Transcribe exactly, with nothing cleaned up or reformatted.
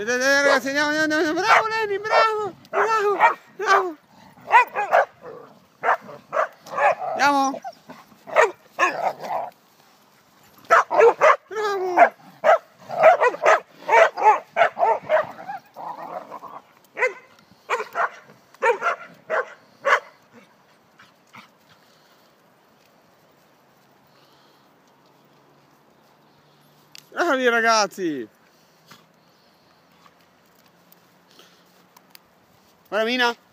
Ragazzi, andiamo, andiamo, andiamo, bravo Lenny, bravo, bravo, bravo. Andiamo. Bravo. Bravi ragazzi. Guarda Mina.